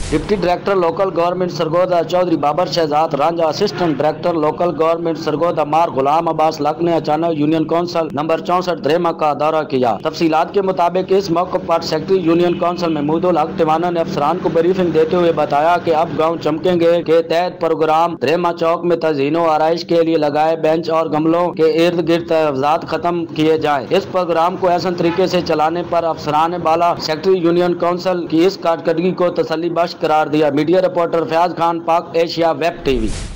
Deputy director local government Sargodha Chaudhry Babar Shahzad Ranjha, assistant director local government Sargodha मार Ghulam Abbas luck ने अचानक यूनियन काउंसिल नंबर 64 द्रेमा का दौरा किया। तफसीलात के मुताबिक इस मौके पर सेक्रेटरी यूनियन काउंसिल महमूदुल हक टिवाना ने अफसरान को ब्रीफिंग देते हुए बताया कि अब गाँव चमकेंगे के तहत प्रोग्राम द्रेमा चौक में तज़हीनो आराइश के लिए लगाए बेंच और गमलों के इर्द गिर्द तहफ़्ज़ात खत्म किए जाए। इस प्रोग्राम को ऐसा तरीके से चलाने पर अफसरान बाला सेक्रेटरी यूनियन काउंसिल की इस कारकर्दगी को तसल्ली बख्श करार दिया। मीडिया रिपोर्टर फयाज खान, पाक एशिया वेब टीवी।